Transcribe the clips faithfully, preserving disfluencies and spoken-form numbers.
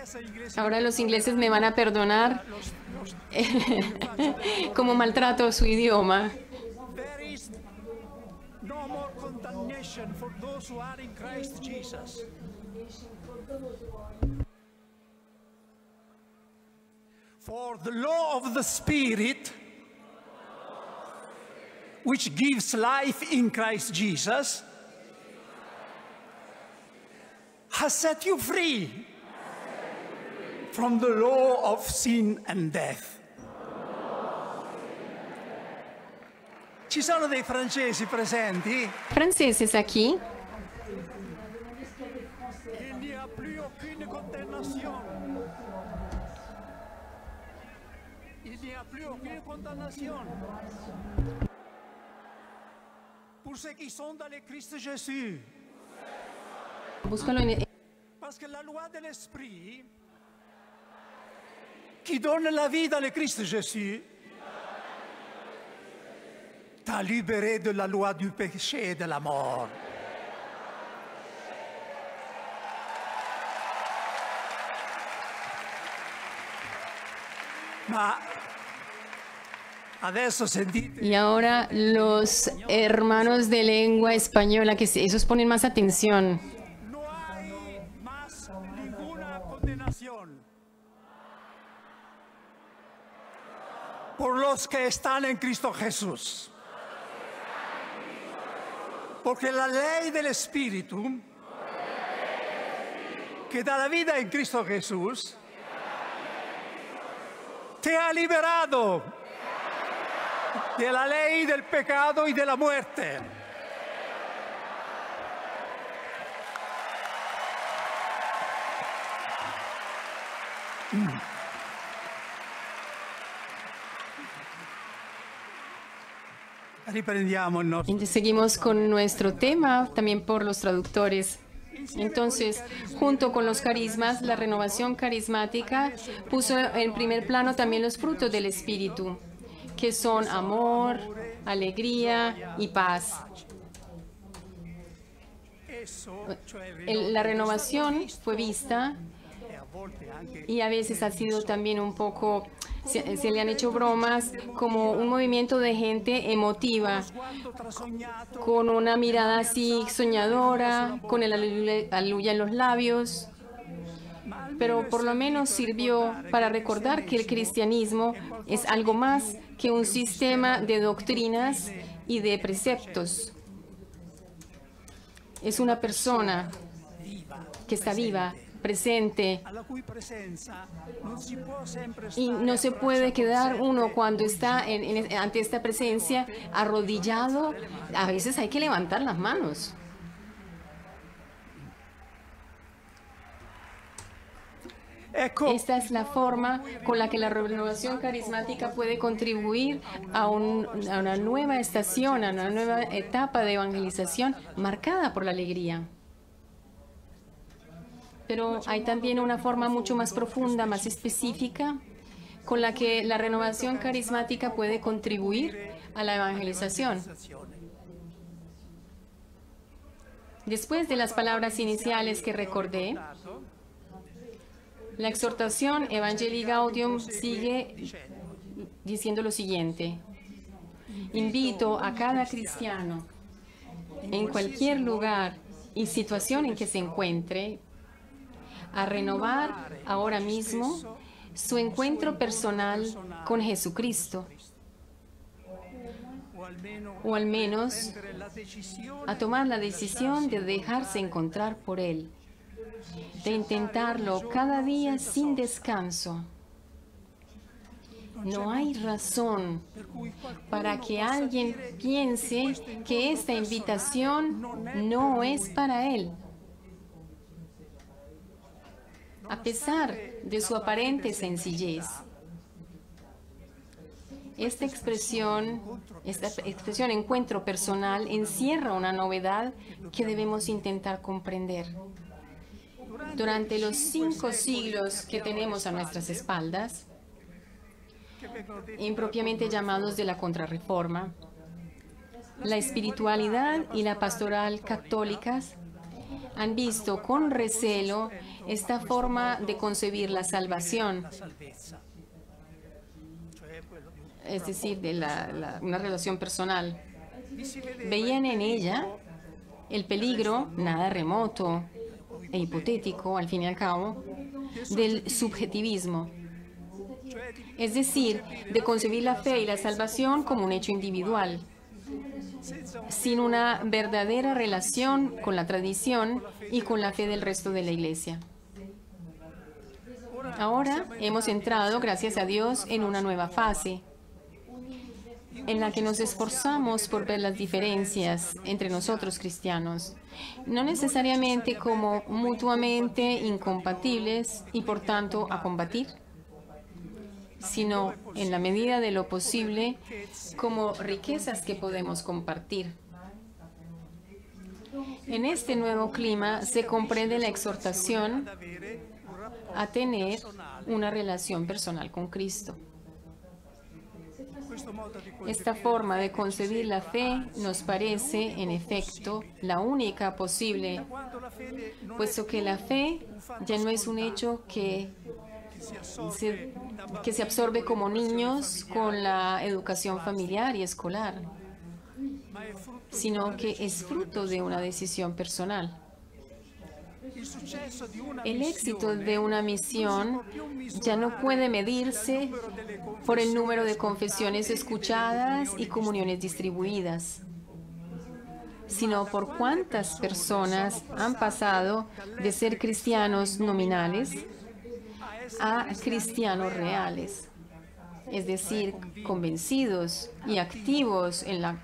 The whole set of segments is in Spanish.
Ahora los ingleses me van a perdonar como maltrato su idioma. There is no more condemnation for those who are in Christ Jesus. For the law of the Spirit, which gives life in Christ Jesus, has set you free from the law of sin and death. Ci sono dei francesi presenti? Franceses aquí. Il n'y a plus aucune condamnation. Il n'y a plus aucune condamnation. Pour ceux qui sont dans le Christ Jésus. Búscalo en... Parce que la loi de l'Esprit qui donne la vie dans le Christ Jésus t'a libéré de la loi du péché et de la mort. Ma adesso sentite. Y ahora los hermanos de lengua española, que se- esos ponen más atención. No hay más ninguna condenación por los que están en Cristo Jesús. Porque la ley del Espíritu que da la vida en Cristo Jesús te ha liberado de la ley del pecado y de la muerte. Riprendiamo il nostro. Y seguimos con nuestro tema, también por los traductores. Entonces, junto con los carismas, la renovación carismática puso en primer plano también los frutos del Espíritu, que son amor, alegría y paz. Esso, cioè il El- la renovación fue vista e a volte anche y a veces ha sido también un poco, se, se le han hecho bromas, como un movimiento de gente emotiva, quanto trasognato con una mirada así soñadora, con el aleluya aleluya en los labios, pero por lo menos sirvió para recordar que el cristianismo es algo más que un sistema de doctrinas y de preceptos. Es una persona que está viva, presente, alla cui presenza non si può sempre y stare no se puede a quedar braccia uno cuando está en- en- ante esta presencia arrodillado. A veces hay que levantar las manos. Ecco, Esta es la forma con la que la renovación carismática puede contribuir a, un- a una nueva estación, a una nueva etapa de evangelización marcada por la alegría. Pero hay también una forma mucho más profunda, más específica, con la que la renovación carismática puede contribuir a la evangelización. Después de las palabras iniciales que recordé, la exhortación Evangelii Gaudium sigue diciendo lo siguiente: invito a cada cristiano, en cualquier lugar y situación en que se encuentre, a renovar ahora mismo su encuentro personal con Jesucristo, o almeno o al menos prendere la decisione a tomar la decisión de dejarse encontrar por Él, de intentarlo cada día sin descanso. No hay razón per cui qualcuno para que possa alguien dire piense que esta invitación no es para él. A pesar de su aparente sencillez, esta expresión, esta expresión encuentro personal encierra una novedad que debemos intentar comprender. Durante los cinco siglos que tenemos a nuestras espaldas, che vengono detti impropiamente llamados de la Contrarreforma, la espiritualidad y la pastoral católicas han visto con recelo esta forma de concebir la salvación, es decir, de la, la, una relación personal, veían en ella el peligro, nada remoto e hipotético, al fin y al cabo, del subjetivismo. Es decir, de concebir la fe y la salvación como un hecho individual, sin una verdadera relación con la tradición y con la fe del resto de la Iglesia. Ahora hemos entrado, gracias a Dios, en una nueva fase, en la que nos esforzamos por ver las diferencias entre nosotros cristianos, no necesariamente como mutuamente incompatibles y por tanto a combatir, sino en la medida de lo posible como riquezas que podemos compartir. En este nuevo clima se comprende la exhortación a tener una relación personal con Cristo. Esta forma de concebir la fe nos parece, en efecto, la única posible, puesto que la fe ya no es un hecho que se, que se absorbe como niños con la educación familiar y escolar, sino que es fruto de una decisión personal. El éxito de una misión ya no puede medirse por el número de confesiones escuchadas y comuniones distribuidas, sino por cuántas personas han pasado de ser cristianos nominales a cristianos reales, es decir, convencidos y activos en la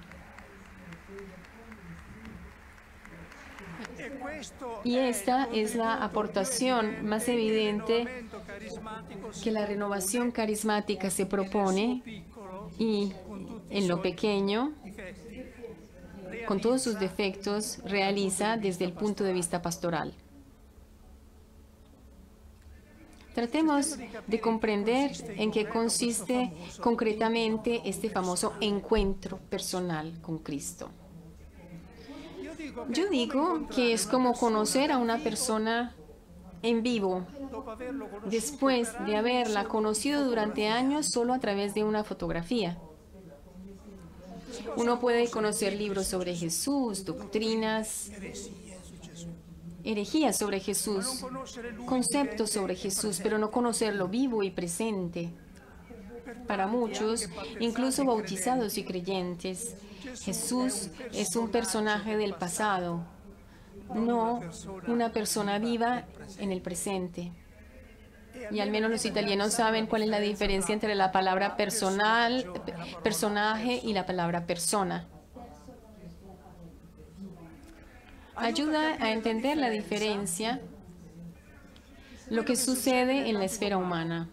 Y esta es la aportación más evidente que la renovación carismática se propone y en lo pequeño, con todos sus defectos, realiza desde el punto de vista pastoral. Tratemos de comprender en qué consiste concretamente este famoso encuentro personal con Cristo. Yo digo que es como conocer a una persona en vivo, después de haberla conocido durante años solo a través de una fotografía. Uno puede conocer libros sobre Jesús, doctrinas, herejías sobre Jesús, conceptos sobre Jesús, pero no conocerlo vivo y presente. Para muchos, incluso bautizados y creyentes, Jesús es un personaje del pasado, no una persona viva en el presente. Y al menos los italianos saben cuál es la diferencia entre la palabra personal, personaje y la palabra persona. Ayuda a entender la diferencia, lo que sucede en la esfera humana.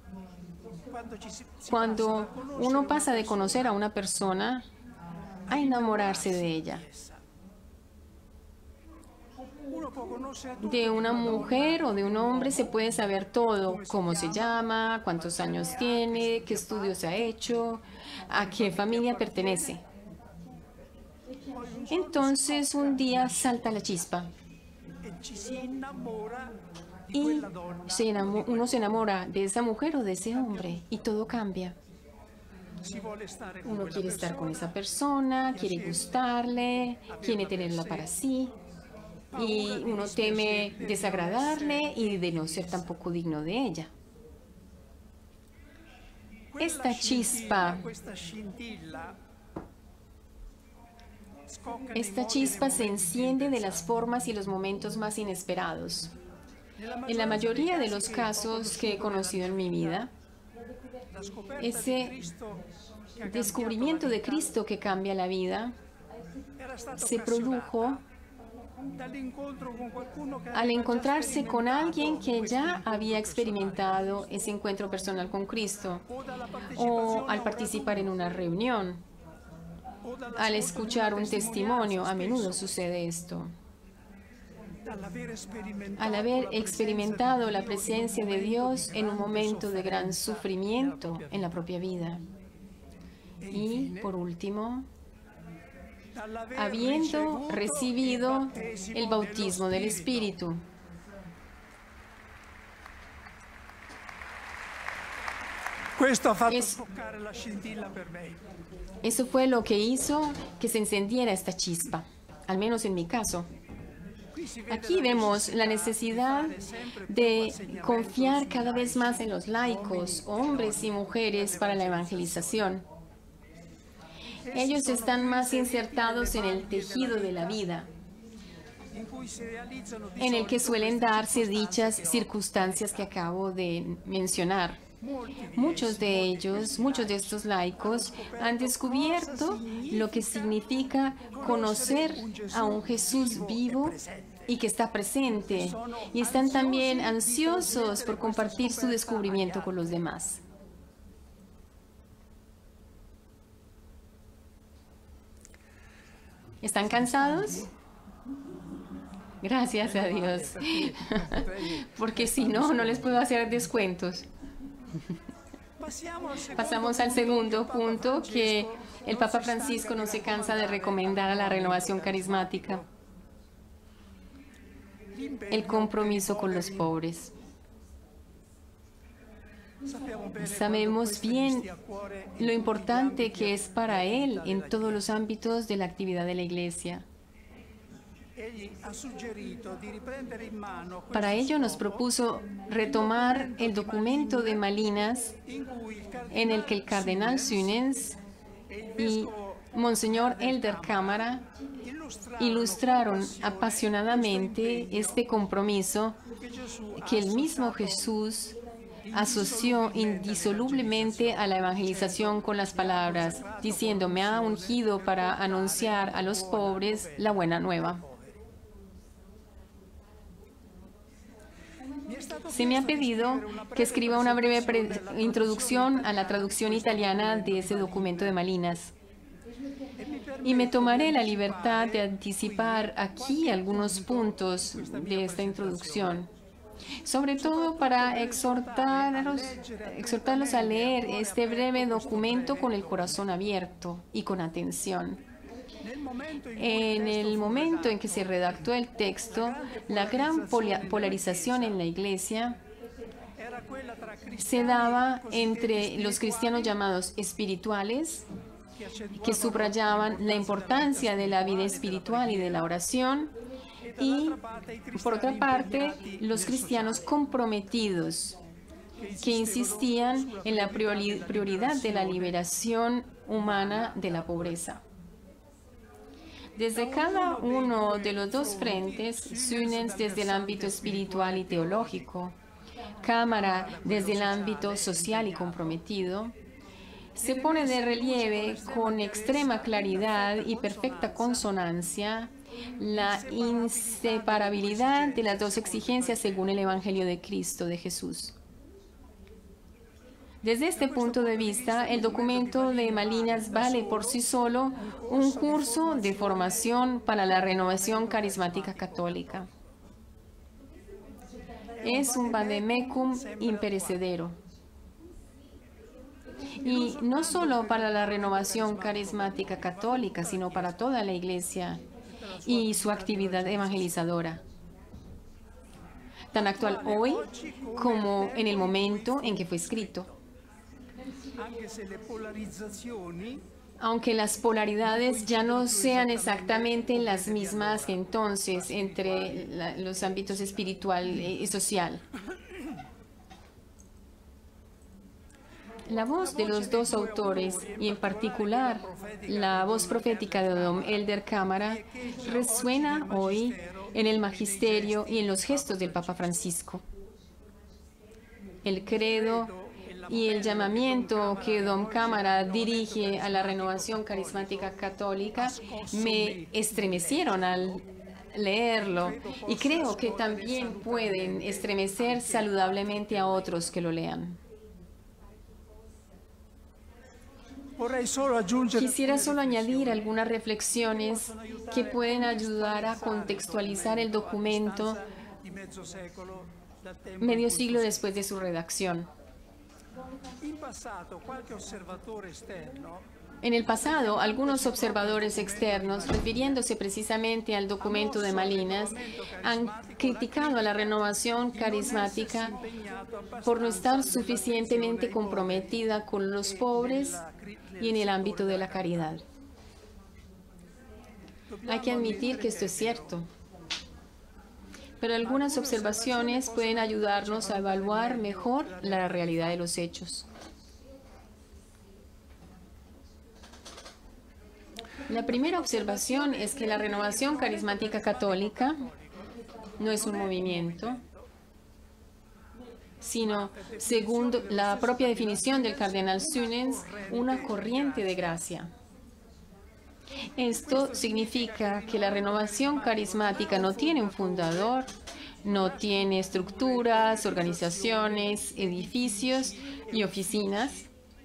Cuando uno pasa de conocer a una persona a enamorarse de ella. De una mujer o de un hombre se puede saber todo, cómo se llama, cuántos años tiene, qué estudios ha hecho, a qué familia pertenece. Entonces un día salta la chispa y se enamora, uno se enamora de esa mujer o de ese hombre y todo cambia. Uno quiere estar con esa persona, quiere gustarle, quiere tenerla para sí y uno teme desagradarle y de no ser tampoco digno de ella. Esta chispa, esta chispa se enciende de las formas y los momentos más inesperados. En la mayoría de los casos que he conocido en mi vida, ese descubrimiento de Cristo que cambia la vida se produjo al encontrarse con alguien que ya había experimentado ese encuentro personal con Cristo, o al participar en una reunión, al escuchar un testimonio. A menudo sucede esto. Al haber experimentado la presencia de Dios en un momento de gran sufrimiento en la propia vida. Y, por último, habiendo recibido el bautismo del Espíritu. Questo ha fatto Es- scoccare la scintilla per me. Eso fue lo que hizo que se encendiera esta chispa, al menos en mi caso. Aquí vemos la necesidad de confiar cada vez más en los laicos, hombres y mujeres, para la evangelización. Ellos están más insertados en el tejido de la vida, en el que suelen darse dichas circunstancias que acabo de mencionar. Muchos de ellos, muchos de estos laicos, han descubierto lo que significa conocer a un Jesús vivo y que está presente, y están también ansiosos por compartir su descubrimiento con los demás. ¿Están cansados? Gracias a Dios, porque si no, no les puedo hacer descuentos. Pasamos al segundo punto, que el Papa Francisco no se cansa de recomendar a la renovación carismática: el compromiso con los pobres. Sabemos bien lo importante que es para él en todos los ámbitos de la actividad de la Iglesia. Para ello nos propuso retomar el documento de Malinas, en el que el cardenal Sunens y Monseñor Elder Cámara ilustraron apasionadamente este compromiso que el mismo Jesús asoció indisolublemente a la evangelización con las palabras, diciendo: me ha ungido para anunciar a los pobres la buena nueva. Se me ha pedido que escriba una breve introducción a la traducción italiana de ese documento de Malinas. Y me tomaré la libertad de anticipar aquí algunos puntos de esta introducción, sobre todo para exhortarlos, exhortarlos a leer este breve documento con el corazón abierto y con atención. En el momento en que se redactó el texto, la gran polarización en la Iglesia se daba entre los cristianos llamados espirituales, que subrayaban la importancia de la vida espiritual y de la oración, y, por otra parte, los cristianos comprometidos, que insistían en la prioridad de la liberación humana de la pobreza. Desde cada uno de los dos frentes, Sunens desde el ámbito espiritual y teológico, Cámara desde el ámbito social y comprometido, se pone de relieve con extrema claridad y perfecta consonancia la inseparabilidad de las dos exigencias según el Evangelio de Cristo, de Jesús. Desde este punto de vista, el documento de Malinas vale por sí solo un curso de formación para la renovación carismática católica. Es un vademecum imperecedero. Y no solo para la renovación carismática católica, sino para toda la Iglesia y su actividad evangelizadora, tan actual hoy como en el momento en que fue escrito. Aunque las polaridades ya no sean exactamente las mismas que entonces entre la, los ámbitos espiritual y social. La voz de los dos autores, y en particular la voz profética de Don Elder Cámara, resuena hoy en el magisterio y en los gestos del Papa Francisco. El credo y el llamamiento que Don Cámara dirige a la renovación carismática católica me estremecieron al leerlo, y creo que también pueden estremecer saludablemente a otros que lo lean. Quisiera solo añadir algunas reflexiones que pueden ayudar a contextualizar el documento medio siglo después de su redacción. En el pasado, algunos observadores externos, refiriéndose precisamente al documento de Malinas, han criticado a la renovación carismática por no estar suficientemente comprometida con los pobres y en el ámbito de la caridad. Hay que admitir que esto es cierto, pero algunas observaciones pueden ayudarnos a evaluar mejor la realidad de los hechos. La primera observación es que la renovación carismática católica no es un movimiento, sino, según la propia definición del cardenal Suenens, una corriente de gracia. Esto significa que la renovación carismática no tiene un fundador, no tiene estructuras, organizaciones, edificios y oficinas,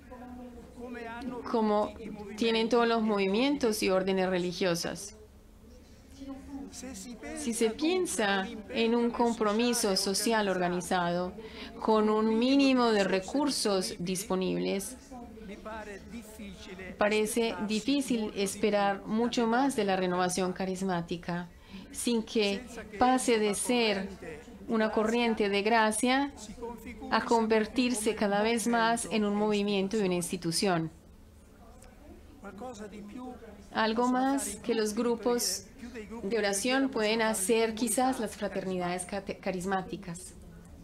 como tienen todos los movimientos y órdenes religiosas. Si se piensa en un compromiso social organizado, con un mínimo de recursos disponibles, parece difícil esperar mucho más de la renovación carismática, sin que pase de ser una corriente de gracia a convertirse cada vez más en un movimiento y una institución. Algo más que los grupos de oración pueden hacer quizás las fraternidades carismáticas.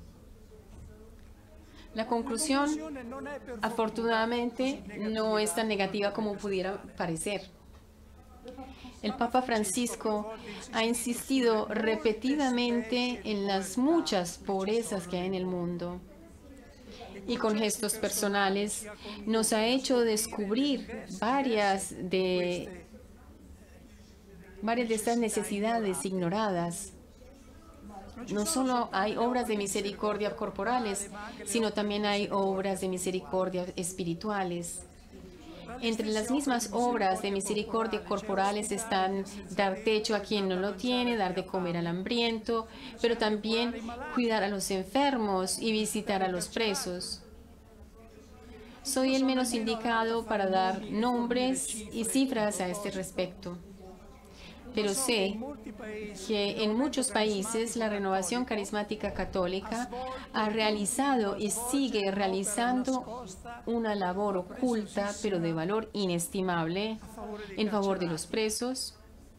La conclusión, afortunadamente, no es tan negativa como pudiera parecer. El Papa Francisco ha insistido repetidamente en las muchas pobrezas que hay en el mundo y con gestos personales nos ha hecho descubrir varias de, varias de estas necesidades ignoradas. No solo hay obras de misericordia corporales, sino también hay obras de misericordia espirituales. Entre las mismas obras de misericordia corporales están dar techo a quien no lo tiene, dar de comer al hambriento, pero también cuidar a los enfermos y visitar a los presos. Soy el menos indicado para dar nombres y cifras a este respecto, pero sé que en muchos países la renovación carismática católica ha realizado y sigue realizando una labor oculta, pero de valor inestimable, en favor de los presos.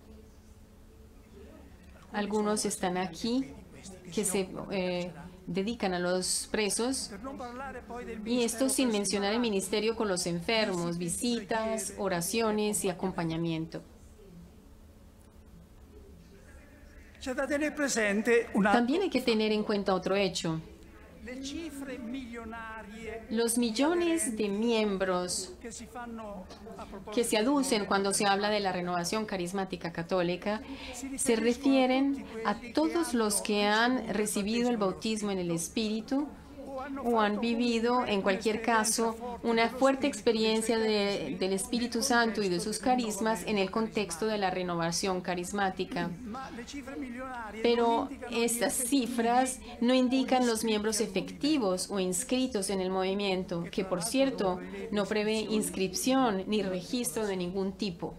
Algunos están aquí que se eh, dedican a los presos, y esto sin mencionar el ministerio con los enfermos, visitas, oraciones y acompañamiento. También hay que tener en cuenta otro hecho. Los millones de miembros que se aducen cuando se habla de la renovación carismática católica se refieren a todos los que han recibido el bautismo en el Espíritu o han vivido, en cualquier caso, una fuerte experiencia de, del Espíritu Santo y de sus carismas en el contexto de la renovación carismática. Pero estas cifras no indican los miembros efectivos o inscritos en el movimiento, que por cierto no prevé inscripción ni registro de ningún tipo.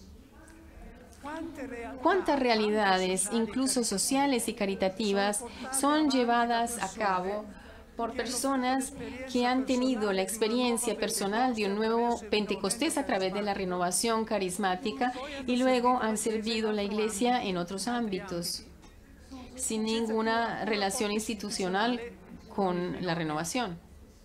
¿Cuántas realidades, incluso sociales y caritativas, son llevadas a cabo por personas que han tenido la experiencia personal de un nuevo Pentecostés a través de la renovación carismática y luego han servido a la Iglesia en otros ámbitos, sin ninguna relación institucional con la renovación?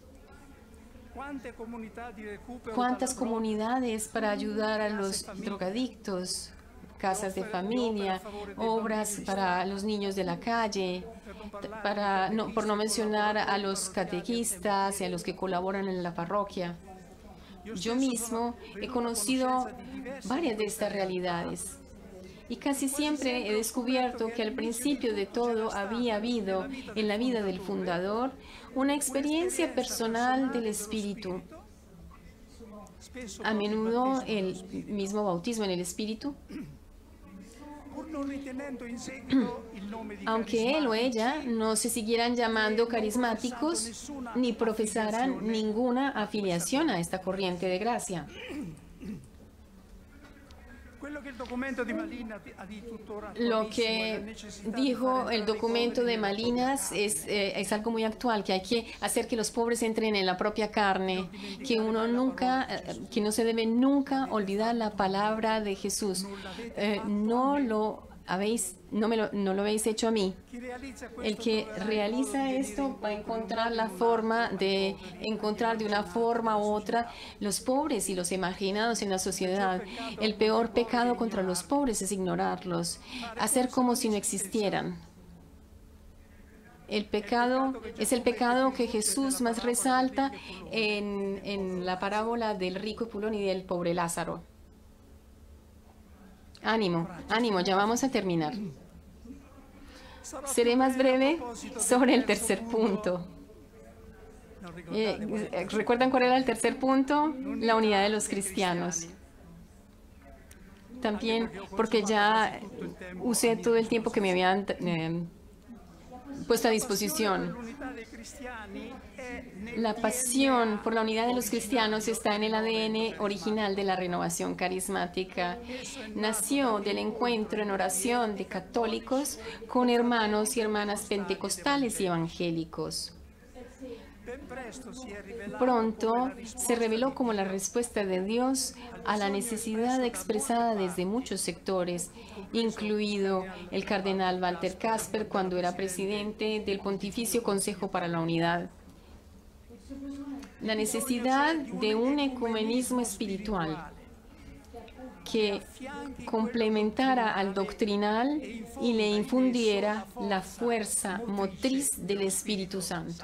¿Cuántas comunidades para ayudar a los drogadictos, casas de familia, obras para los niños de la calle, para no, por no mencionar a los catequistas y a los que colaboran en la parroquia? Yo mismo he conocido varias de estas realidades y casi siempre he descubierto que al principio de todo había habido en la vida del fundador una experiencia personal del Espíritu, a menudo el mismo bautismo en el Espíritu. Aunque él o ella no se siguieran llamando carismáticos ni profesaran ninguna afiliación a esta corriente de gracia. Lo que dijo el documento de Malinas es, eh, es algo muy actual, que hay que hacer que los pobres entren en la propia carne, que uno nunca, eh, que no se debe nunca olvidar la palabra de Jesús. Eh, no lo habéis, no, me lo, no lo habéis hecho a mí. El que realiza esto va a encontrar la forma de encontrar de una forma u otra los pobres y los emarginados en la sociedad. El peor pecado contra los pobres es ignorarlos, hacer como si no existieran. El pecado es el pecado que Jesús más resalta en, en la parábola del rico Epulón y del pobre Lázaro. Ánimo, ánimo, ya vamos a terminar. Seré más breve sobre el tercer punto. Eh, ¿Recuerdan cuál era el tercer punto? La unidad de los cristianos. También porque ya usé todo el tiempo que me habían eh, puesto a disposición. La pasión por la unidad de los cristianos está en el A D N original de la renovación carismática. Nació del encuentro en oración de católicos con hermanos y hermanas pentecostales y evangélicos. Pronto se reveló como la respuesta de Dios a la necesidad expresada desde muchos sectores, incluido el cardenal Walter Kasper cuando era presidente del Pontificio Consejo para la Unidad. La necesidad de un ecumenismo espiritual que complementara al doctrinal y le infundiera la fuerza motriz del Espíritu Santo.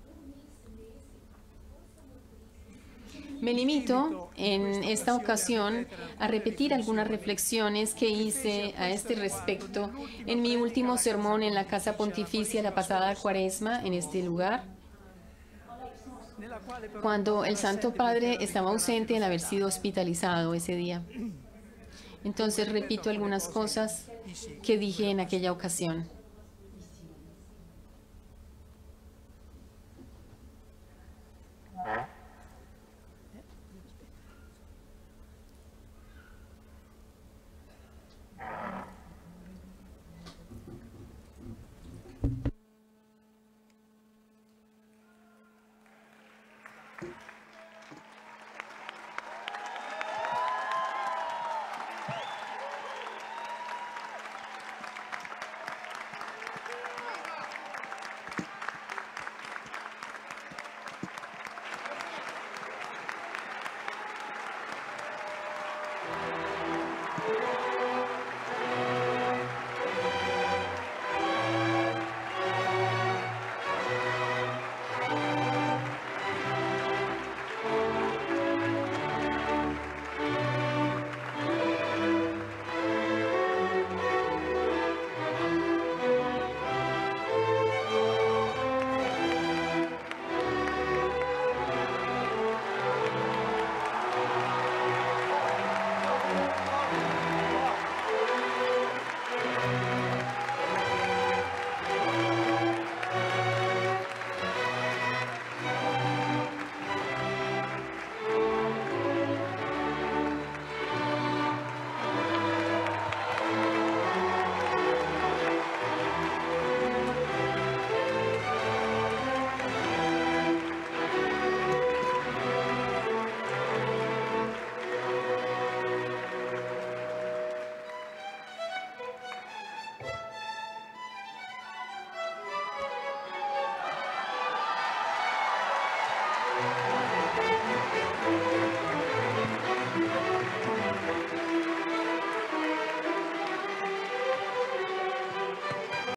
Me limito en esta ocasión a repetir algunas reflexiones que hice a este respecto en mi último sermón en la Casa Pontificia la pasada Cuaresma en este lugar, cuando el Santo Padre estaba ausente al haber sido hospitalizado ese día. Entonces repito algunas cosas que dije en aquella ocasión.